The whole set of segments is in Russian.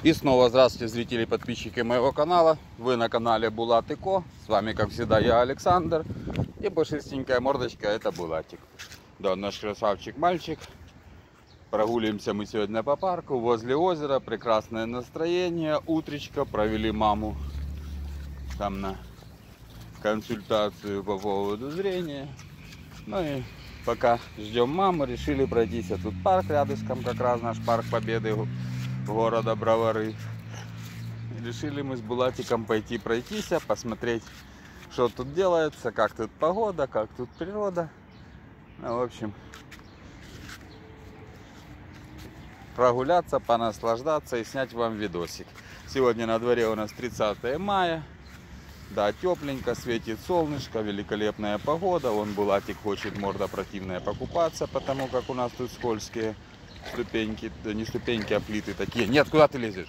И снова здравствуйте, зрители и подписчики моего канала. Вы на канале Булат и Ко. С вами, как всегда, я, Александр. И пушистенькая мордочка — это Булатик. Да, наш красавчик мальчик. Прогуливаемся мы сегодня по парку возле озера. Прекрасное настроение. Утречко. Провели маму там на консультацию по поводу зрения. Ну и пока ждем маму, решили пройтись. Тут парк рядышком, как раз наш парк Победы города Бровары. Решили мы с Булатиком пойти пройтись, посмотреть, что тут делается, как тут погода, как тут природа. Ну, в общем, прогуляться, понаслаждаться и снять вам видосик. Сегодня на дворе у нас 30 мая. Да, тепленько, светит солнышко, великолепная погода. Вон Булатик хочет, морда противная, покупаться, потому как у нас тут скользкие ступеньки, да не ступеньки, а плиты такие. Нет, куда ты лезешь?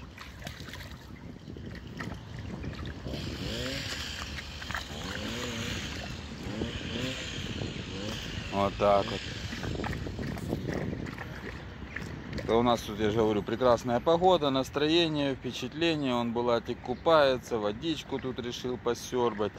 Вот так вот. То у нас тут, я же говорю, прекрасная погода, настроение, впечатление. Он Булатик купается, водичку тут решил посербать.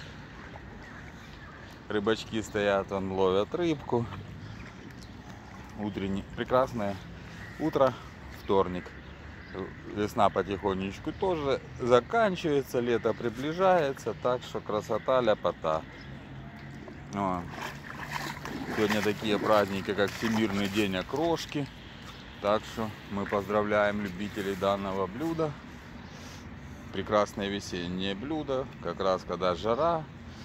Рыбачки стоят, он ловят рыбку. Утреннее, прекрасное утро, вторник. Весна потихонечку тоже заканчивается, лето приближается, так что красота, ляпота. Сегодня такие праздники, как Всемирный день окрошки. Так что мы поздравляем любителей данного блюда. Прекрасное весеннее блюдо, как раз когда жара.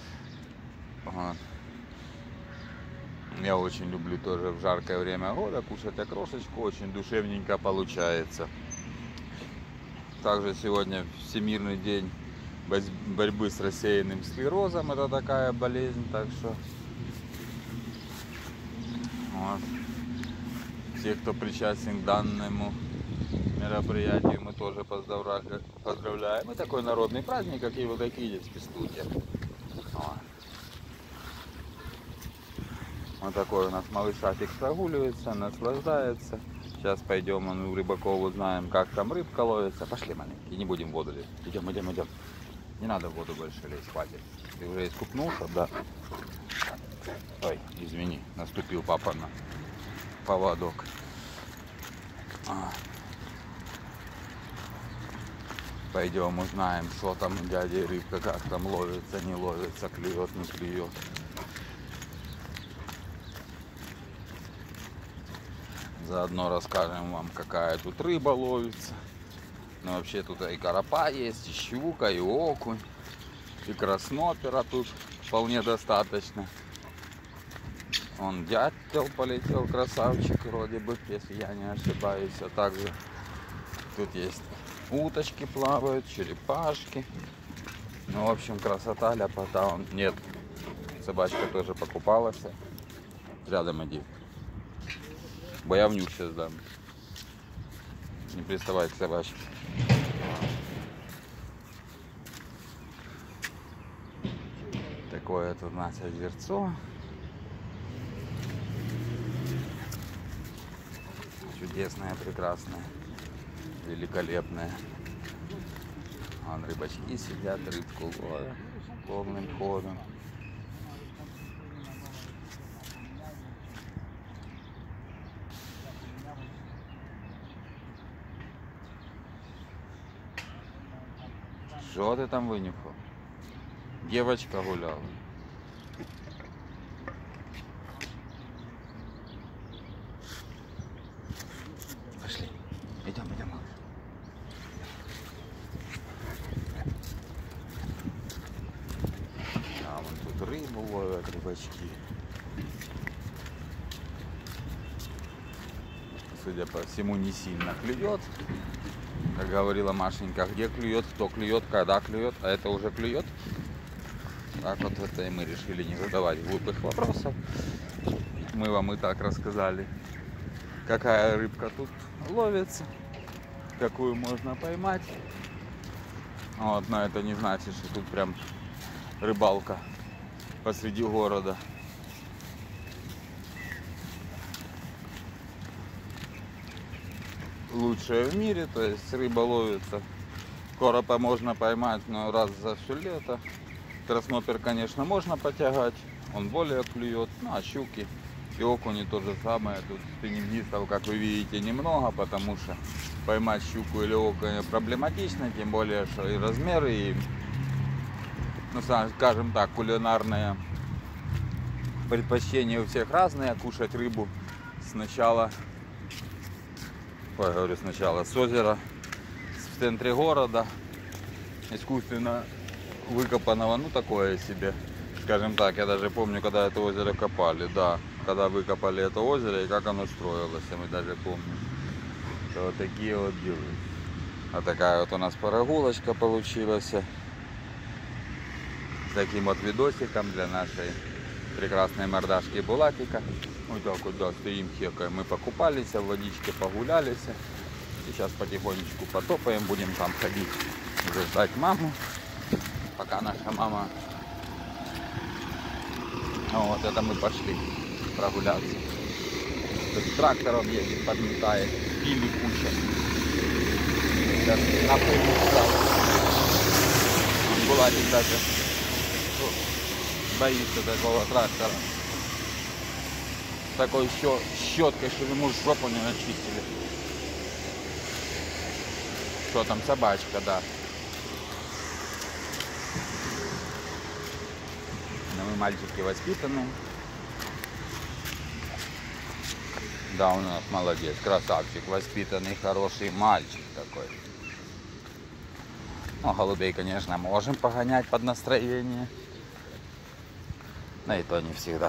Я очень люблю тоже в жаркое время года кушать окрошечку, очень душевненько получается. Также сегодня Всемирный день борьбы с рассеянным склерозом. Это такая болезнь, так что вот. Всех, кто причастен к данному мероприятию, мы тоже поздравляем. И такой народный праздник, как и вот такие спистуки. Вот такой у нас малышатик прогуливается, наслаждается. Сейчас пойдем у рыбаков, узнаем, как там рыбка ловится. Пошли, маленький, не будем в воду лезть. Идем. Не надо в воду больше лезть, хватит. Ты уже искупнулся, да? Ой, извини, наступил папа на поводок. Пойдем узнаем, что там дядя рыбка, как там ловится, не ловится, клюет, не клюет. Заодно расскажем вам, какая тут рыба ловится. Но вообще тут и карапа есть, и щука, и окунь, и краснопера тут вполне достаточно. Он дятел полетел, красавчик вроде бы, если я не ошибаюсь. А также тут есть уточки плавают, черепашки. Ну, в общем, красота, ляпота. Нет, собачка тоже покупалась. Рядом иди. Бо я внюх сейчас дам. Не приставай к собачке. Такое тут у нас озерцо. Чудесное, прекрасное, великолепное. Вон рыбачки сидят, рыбку ловят полным ходом. Что ты там вынюхал? Девочка гуляла. Пошли. Идем. А вон тут рыбу ловят рыбачки. Судя по всему, не сильно клюет. Как говорила Машенька, где клюет, кто клюет, когда клюет, а это уже клюет. Так вот это и мы решили не задавать глупых вопросов. Мы вам и так рассказали, какая рыбка тут ловится, какую можно поймать. Вот, но это не значит, что тут прям рыбалка посреди города. лучшее в мире, то есть рыба ловится. Коропа можно поймать, но раз за все лето. Краснопер, конечно, можно потягать, он более клюет, ну а щуки и окуни то же самое. Тут спиннингистов, как вы видите, немного, потому что поймать щуку или окуня проблематично, тем более, что и размеры, и, ну, скажем так, кулинарные предпочтения у всех разные. Кушать рыбу сначала, с озера, в центре города, искусственно выкопанного, ну такое себе, скажем так. Я даже помню, когда это озеро копали, да, когда выкопали это озеро и как оно строилось, мы даже помним. То вот такие вот дела. Вот такая вот у нас прогулочка получилась с таким вот видосиком для нашей прекрасной мордашки Булатика. Вот так вот, да, стоим, хекаем. Мы покупались, в водичке погулялись. И сейчас потихонечку потопаем, будем там ходить, уже ждать маму, пока наша мама. Ну, вот это мы пошли прогуляться. Тут трактором едет, подметает, пили куча. Сейчас напрямую. Булатик даже боится такого трактора. С такой щеткой, что ему жопу не начистили. Что там, собачка, да. Но мы мальчики воспитанные. Да, у нас молодец, красавчик, воспитанный, хороший мальчик такой. Ну, голубей, конечно, можем погонять под настроение. Но и то не всегда.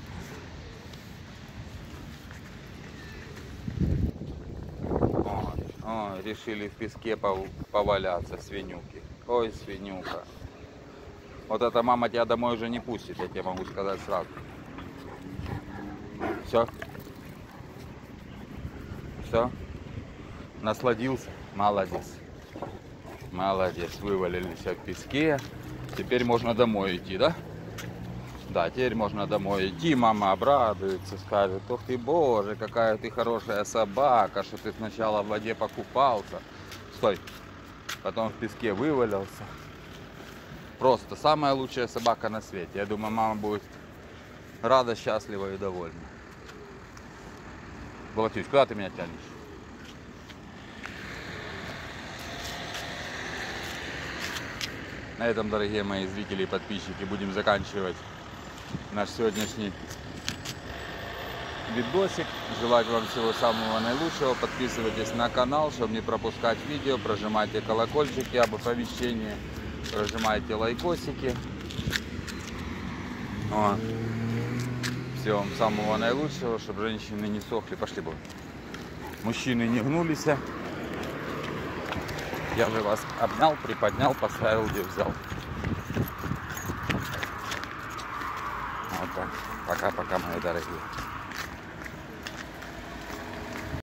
О, решили в песке поваляться, свинюки. Ой, свинюка. Вот эта мама тебя домой уже не пустит, я тебе могу сказать сразу. Все? Все? Насладился? Молодец. Молодец, вывалились в песке. Теперь можно домой идти, да? Да, теперь можно домой идти. Мама обрадуется, скажет: ох ты, боже, какая ты хорошая собака, что ты сначала в воде покупался. Стой. Потом в песке вывалился. Просто самая лучшая собака на свете. Я думаю, мама будет рада, счастлива и довольна. Булатюсь, куда ты меня тянешь? На этом, дорогие мои зрители и подписчики, будем заканчивать наш сегодняшний видосик. Желаю вам всего самого наилучшего. Подписывайтесь на канал, чтобы не пропускать видео. Прожимайте колокольчики об оповещении. Прожимайте лайкосики. Вот. Всего вам самого наилучшего, чтобы женщины не сохли. Пошли, бы. Мужчины не гнулись. Я же вас обнял, приподнял, поставил, где взял. Вот так. Пока-пока, мои дорогие.